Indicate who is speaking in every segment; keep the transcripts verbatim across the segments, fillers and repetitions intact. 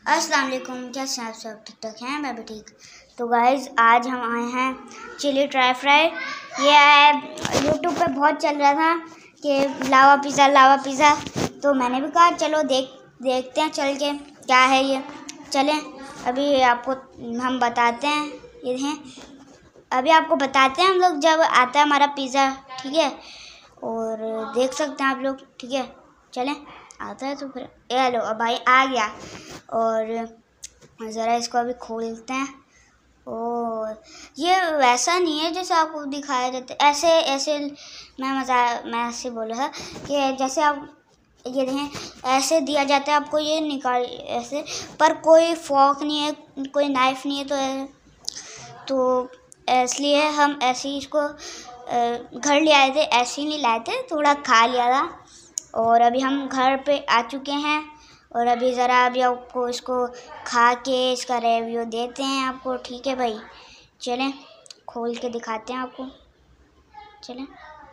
Speaker 1: अस्सलाम वालेकुम, कैसे हैं आप सब? ठीक ठाक हैं? मैं भी ठीक। तो गाइज़ आज हम आए हैं चिली ट्राई फ्राई। ये है यूट्यूब पे बहुत चल रहा था कि लावा पिज़्ज़ा लावा पिज़्ज़ा, तो मैंने भी कहा चलो देख देखते हैं चल के क्या है ये। चलें अभी आपको हम बताते हैं। ये हैं अभी आपको बताते हैं हम लोग जब आता है हमारा पिज़्ज़ा, ठीक है, और देख सकते हैं आप लोग, ठीक है। चलें आता है तो फिर ये लो अब भाई आ गया, और ज़रा इसको अभी खोलते हैं। और ये वैसा नहीं है जैसे आपको दिखाया जाता है, ऐसे ऐसे मैं मज़ा मैं ऐसे बोला था कि जैसे आप ये देखें ऐसे दिया जाता है आपको, ये निकाल ऐसे, पर कोई फोक नहीं है, कोई नाइफ़ नहीं है, तो तो इसलिए हम ऐसे ही इसको घर ले आए थे, ऐसे ही नहीं लाए थे, थोड़ा खा लिया था। और अभी हम घर पे आ चुके हैं, और अभी ज़रा अभी आपको इसको खा के इसका रिव्यू देते हैं आपको, ठीक है भाई। चलें खोल के दिखाते हैं आपको, चलें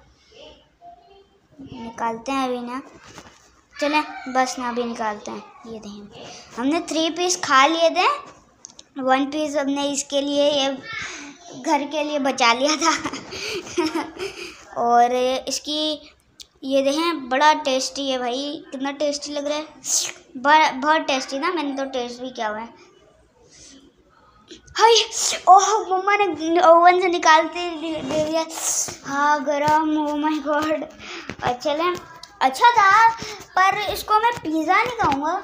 Speaker 1: निकालते हैं अभी ना, चलें बस ना अभी निकालते हैं। ये देखें हमने थ्री पीस खा लिए थे, वन पीस हमने इसके लिए ये घर के लिए बचा लिया था और इसकी ये देखें बड़ा टेस्टी है भाई, कितना टेस्टी लग रहा है, बहुत टेस्टी ना, मैंने तो टेस्ट भी किया हुआ है। हाय ओह मम्मा ने ओवन से निकालते दे दिया, हाँ गरम, ओ माय गॉड। चलें अच्छा था, पर इसको मैं पिज़्ज़ा नहीं कहूँगा,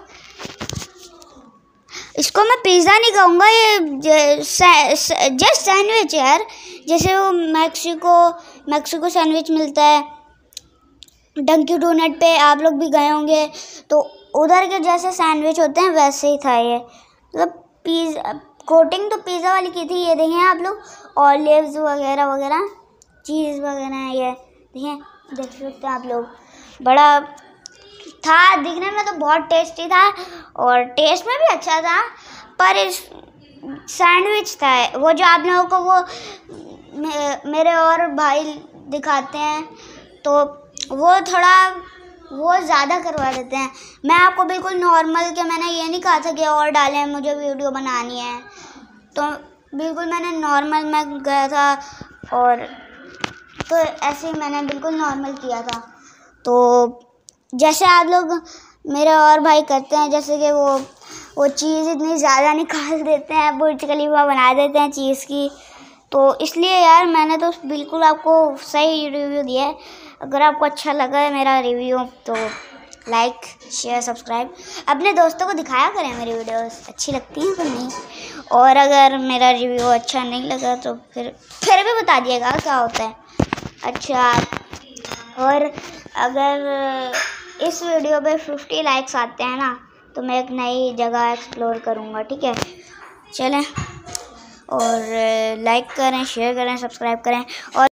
Speaker 1: इसको मैं पिज़्ज़ा नहीं कहूँगा, ये जस्ट सैंडविच यार। जैसे वो मैक्सिको मैक्सिको सैंडविच मिलता है डंकी डोनट पे, आप लोग भी गए होंगे, तो उधर के जैसे सैंडविच होते हैं वैसे ही था ये, मतलब पिज़्ज़ा कोटिंग तो पिज़्ज़ा वाली की थी। ये देखें आप लोग ऑलिव्स वगैरह वगैरह चीज़ वगैरह, ये देखें देख सकते हैं आप लोग, बड़ा था दिखने में तो बहुत टेस्टी था, और टेस्ट में भी अच्छा था, पर इस सैंडविच था वो जो आप लोगों को वो मे, मेरे और भाई दिखाते हैं, तो वो थोड़ा वो ज़्यादा करवा देते हैं। मैं आपको बिल्कुल नॉर्मल के, मैंने ये नहीं कहा था कि और डालें, मुझे वीडियो बनानी है, तो बिल्कुल मैंने नॉर्मल में गया था, और तो ऐसे ही मैंने बिल्कुल नॉर्मल किया था। तो जैसे आप लोग मेरे और भाई करते हैं, जैसे कि वो वो चीज़ इतनी ज़्यादा निकाल देते हैं, बुर्ज खलीफा बना देते हैं चीज़ की, तो इसलिए यार मैंने तो बिल्कुल आपको सही रिव्यू दिया है। अगर आपको अच्छा लगा है मेरा रिव्यू तो लाइक शेयर सब्सक्राइब, अपने दोस्तों को दिखाया करें, मेरी वीडियोस अच्छी लगती हैं तो नहीं, और अगर मेरा रिव्यू अच्छा नहीं लगा तो फिर फिर भी बता दिएगा क्या होता है। अच्छा, और अगर इस वीडियो पे फिफ्टी लाइक्स आते हैं ना, तो मैं एक नई जगह एक्सप्लोर करूँगा, ठीक है। चलें और लाइक करें, शेयर करें, सब्सक्राइब करें, और